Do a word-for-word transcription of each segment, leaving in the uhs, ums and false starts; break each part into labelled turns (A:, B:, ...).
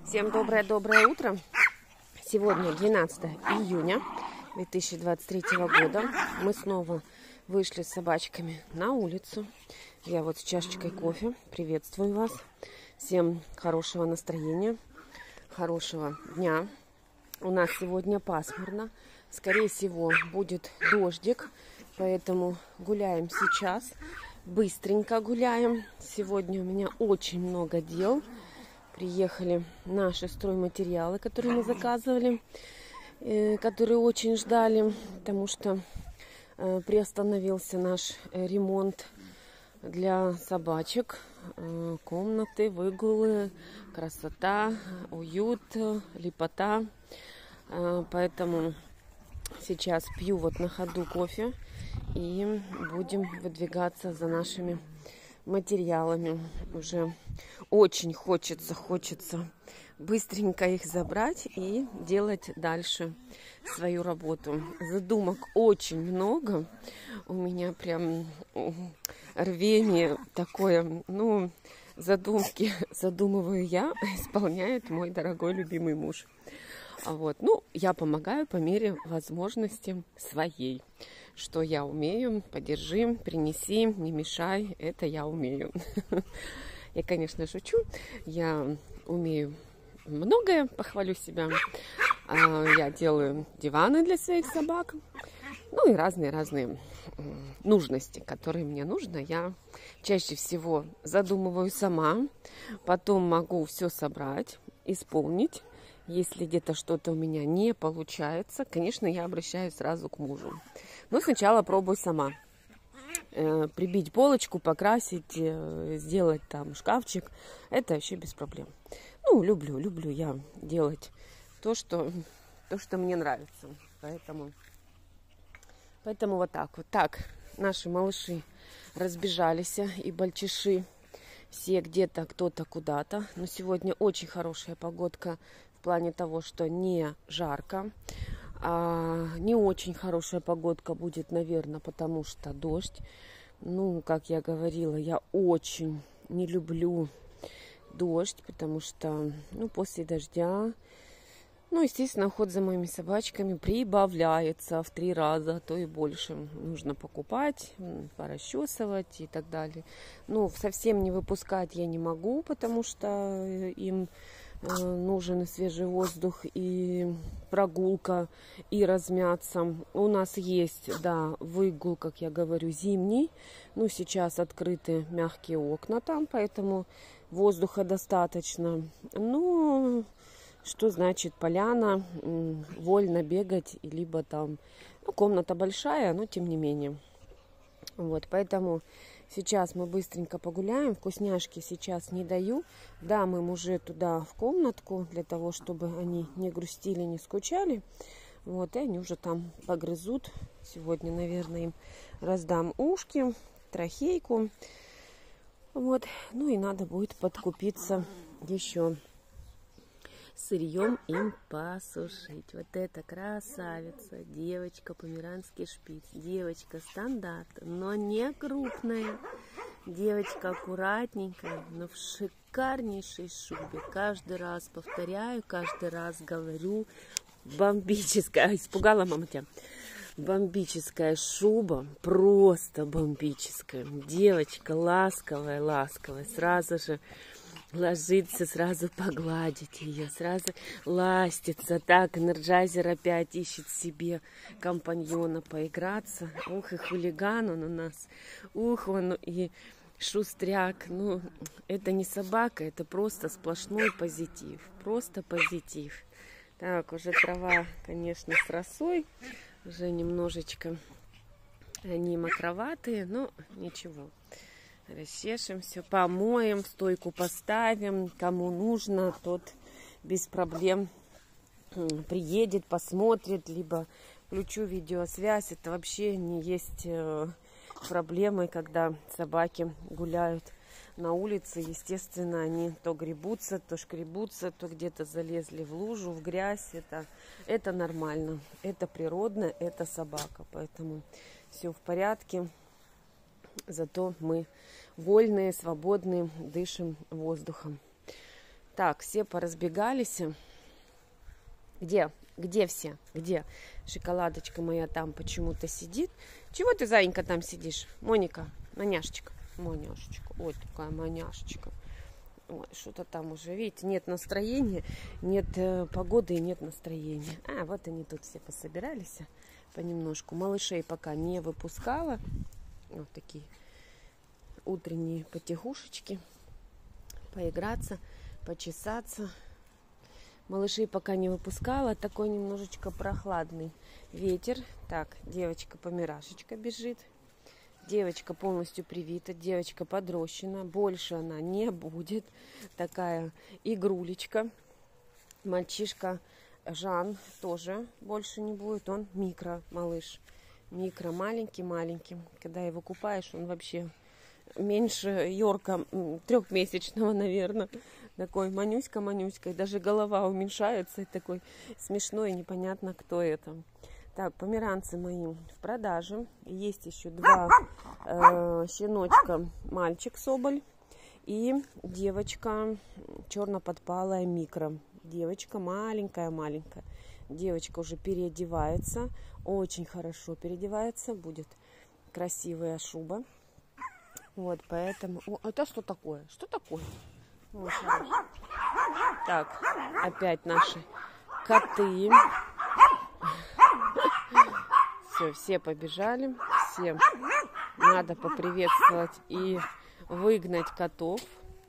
A: Всем доброе-доброе утро. Сегодня двенадцатое июня две тысячи двадцать третьего года. Мы снова вышли с собачками на улицу. Я вот с чашечкой кофе. Приветствую вас. Всем хорошего настроения, хорошего дня. У нас сегодня пасмурно. Скорее всего, будет дождик. Поэтому гуляем сейчас. Быстренько гуляем. Сегодня у меня очень много дел. Приехали наши стройматериалы, которые мы заказывали, которые очень ждали, потому что приостановился наш ремонт для собачек. Комнаты, выгулы, красота, уют, лепота. Поэтому сейчас пью вот на ходу кофе и будем выдвигаться за нашими материалами. Уже очень хочется, хочется быстренько их забрать и делать дальше свою работу. Задумок очень много. У меня прям рвение такое. Ну, задумки задумываю я, исполняет мой дорогой любимый муж. Вот. Ну, я помогаю по мере возможности своей. Что я умею, подержи, принеси, не мешай, это я умею. Я, конечно, шучу, я умею многое, похвалю себя. Я делаю диваны для своих собак, ну и разные-разные нужности, которые мне нужно. Я чаще всего задумываю сама, потом могу все собрать, исполнить. Если где-то что-то у меня не получается, конечно, я обращаюсь сразу к мужу. Но сначала пробую сама. Э, прибить полочку, покрасить, э, сделать там шкафчик. Это вообще без проблем. Ну, люблю, люблю я делать то, что, то, что мне нравится. Поэтому, поэтому вот так вот. Так, наши малыши разбежались, и бальчиши все где-то, кто-то куда-то. Но сегодня очень хорошая погодка. В плане того, что не жарко, а не очень хорошая погодка будет, наверное, потому что дождь. Ну, как я говорила, я очень не люблю дождь, потому что, ну, после дождя, ну, естественно, уход за моими собачками прибавляется в три раза, а то и больше. Нужно покупать, порасчесывать и так далее. Ну, совсем не выпускать я не могу, потому что им нужен и свежий воздух, и прогулка, и размяться. У нас есть, да, выгул, как я говорю, зимний. Ну, сейчас открыты мягкие окна там, поэтому воздуха достаточно. Ну, что значит поляна, вольно бегать, либо там, ну, комната большая, но тем не менее. Вот, поэтому сейчас мы быстренько погуляем. Вкусняшки сейчас не даю. Дам им уже туда в комнатку, для того, чтобы они не грустили, не скучали. Вот, и они уже там погрызут. Сегодня, наверное, им раздам ушки, трахейку. Вот, ну и надо будет подкупиться еще сырьем им посушить. Вот это красавица, девочка, померанский шпиц, девочка стандарт, но не крупная, девочка аккуратненькая, но в шикарнейшей шубе. Каждый раз повторяю, каждый раз говорю, бомбическая, испугала мама тебя, бомбическая шуба, просто бомбическая, девочка ласковая, ласковая, сразу же ложиться, сразу погладить ее, сразу ластится. Так, энерджайзер опять ищет себе компаньона поиграться. Ух, и хулиган он у нас. Ух, он и шустряк. Ну, это не собака, это просто сплошной позитив. Просто позитив. Так, уже трава, конечно, с росой. Уже немножечко они мокроватые, но ничего. Расчешем все, помоем, стойку поставим. Кому нужно, тот без проблем приедет, посмотрит, либо включу видеосвязь. Это вообще не есть проблемой, когда собаки гуляют на улице. Естественно, они то гребутся, то шкребутся, то где-то залезли в лужу, в грязь. Это, это нормально, это природно, это собака. Поэтому все в порядке. Зато мы вольные, свободные, дышим воздухом. Так, все поразбегались. Где? Где все? Где? Шоколадочка моя там почему-то сидит. Чего ты, зайенька, там сидишь? Моника, маняшечка. Маняшечка. Ой, такая маняшечка. Ой, что-то там уже, видите, нет настроения, нет э, погоды и нет настроения. А, вот они тут все пособирались понемножку. Малышей пока не выпускала. Вот такие утренние потихушечки. Поиграться, почесаться. Малышей пока не выпускала. Такой немножечко прохладный ветер. Так, девочка-помирашечка бежит. Девочка полностью привита, девочка подрощена. Больше она не будет. Такая игрулечка. Мальчишка Жан тоже больше не будет. Он микро малыш. Микро маленький-маленький. Когда его купаешь, он вообще меньше Йорка трехмесячного, наверное. Такой манюська-манюська. И даже голова уменьшается. И такой смешной, непонятно, кто это. Так, померанцы мои в продаже. Есть еще два э, щеночка, мальчик соболь и девочка черно-подпалая микро. Девочка маленькая-маленькая. Девочка уже переодевается, очень хорошо переодевается, будет красивая шуба. Вот, поэтому... О, это что такое? Что такое? Вот, так, опять наши коты. Все, все побежали, всем надо поприветствовать и выгнать котов.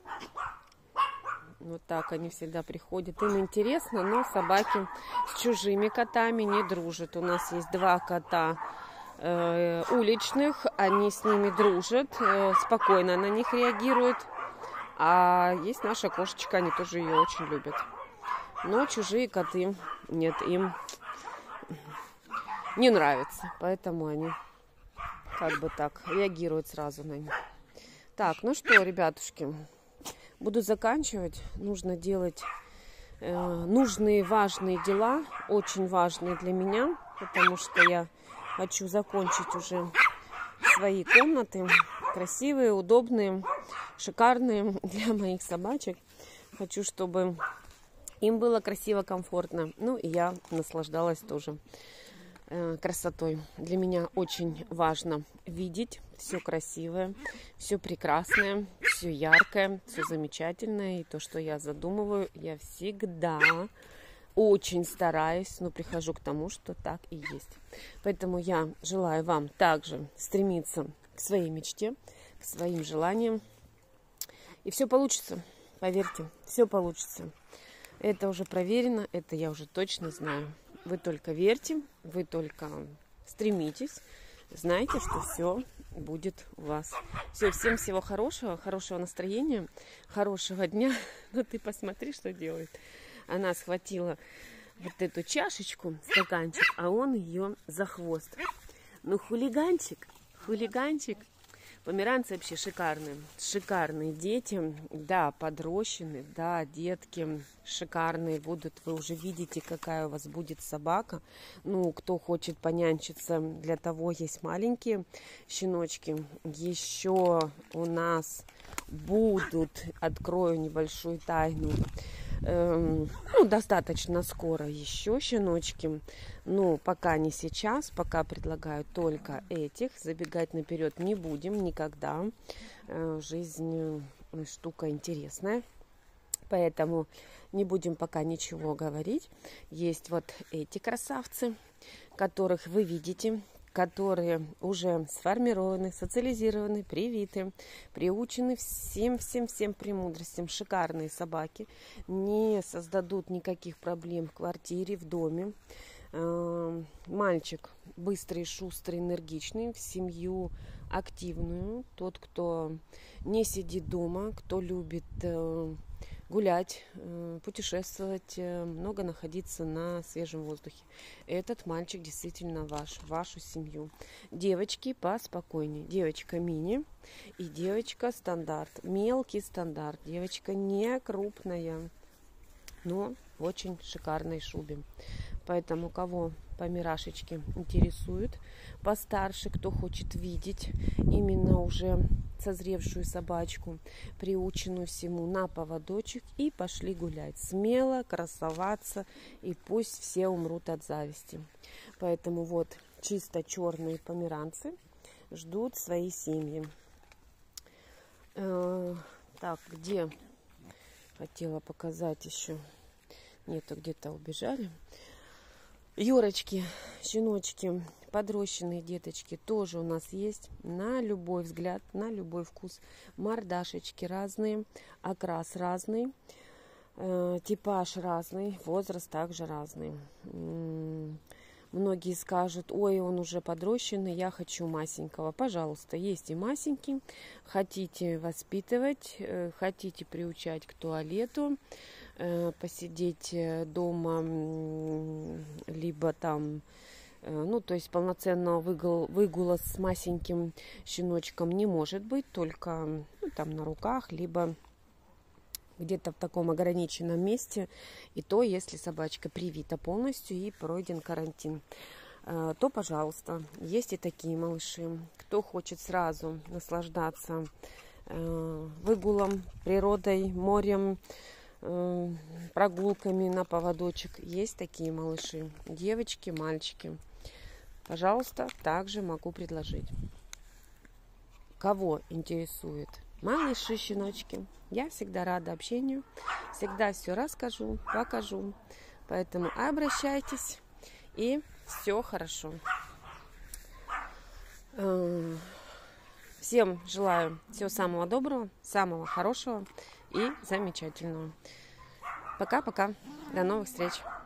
A: Вот так они всегда приходят. Им интересно, но собаки с чужими котами не дружат. У нас есть два кота э, уличных, они с ними дружат, э, спокойно на них реагируют. А есть наша кошечка, они тоже ее очень любят. Но чужие коты, нет, им не нравится, поэтому они как бы так реагируют сразу на них. Так, ну что, ребятушки, буду заканчивать. Нужно делать э, нужные, важные дела, очень важные для меня, потому что я хочу закончить уже свои комнаты, красивые, удобные, шикарные для моих собачек. Хочу, чтобы им было красиво, комфортно, ну и я наслаждалась тоже красотой. Для меня очень важно видеть все красивое, все прекрасное, все яркое, все замечательное. И то, что я задумываю, я всегда очень стараюсь, но прихожу к тому, что так и есть. Поэтому я желаю вам также стремиться к своей мечте, к своим желаниям. И все получится, поверьте, все получится. Это уже проверено, это я уже точно знаю. Вы только верьте, вы только стремитесь, знайте, что все будет у вас. Все, всем всего хорошего, хорошего настроения, хорошего дня. Ну ты посмотри, что делает. Она схватила вот эту чашечку, стаканчик, а он ее за хвост. Ну хулиганчик, хулиганчик. Померанцы вообще шикарные, шикарные дети, да, подрощены, да, детки шикарные будут, вы уже видите, какая у вас будет собака. Ну, кто хочет понянчиться, для того есть маленькие щеночки. Еще у нас будут, открою небольшую тайну, эм, ну, достаточно скоро еще щеночки. Ну, пока не сейчас, пока предлагаю только этих. Забегать наперед не будем никогда. Жизнь штука интересная. Поэтому не будем пока ничего говорить. Есть вот эти красавцы, которых вы видите, которые уже сформированы, социализированы, привиты, приучены всем-всем-всем премудростям. Шикарные собаки. Не создадут никаких проблем в квартире, в доме. Мальчик быстрый, шустрый, энергичный, в семью активную. Тот, кто не сидит дома, кто любит гулять, путешествовать, много находиться на свежем воздухе. Этот мальчик действительно ваш, вашу семью. Девочки поспокойнее. Девочка мини и девочка стандарт. Мелкий стандарт. Девочка не крупная, но в очень шикарной шубе. Поэтому, кого померашечки интересуют. Постарше, кто хочет видеть именно уже созревшую собачку, приученную всему, на поводочек, и пошли гулять. Смело красоваться, и пусть все умрут от зависти. Поэтому вот чисто черные померанцы ждут свои семьи. Э, так, где хотела показать еще? Нету, где-то убежали. Юрочки, щеночки, подрощенные деточки тоже у нас есть на любой взгляд, на любой вкус. Мордашечки разные, окрас разный, э, типаж разный, возраст также разный. М-м- многие скажут: ой, он уже подрощенный, я хочу масенького. Пожалуйста, есть и масенький. Хотите воспитывать, э, хотите приучать к туалету, посидеть дома, либо там, ну, то есть полноценного выгул, выгула с масеньким щеночком не может быть, только ну, там на руках, либо где-то в таком ограниченном месте, и то, если собачка привита полностью и пройден карантин, то, пожалуйста, есть и такие малыши. Кто хочет сразу наслаждаться выгулом, природой, морем, прогулками на поводочек, есть такие малыши, девочки, мальчики. Пожалуйста, также могу предложить. Кого интересует малыши, щеночки, я всегда рада общению, всегда все расскажу, покажу. Поэтому обращайтесь, и все хорошо. Всем желаю всего самого доброго, самого хорошего и замечательного. Пока-пока. До новых встреч.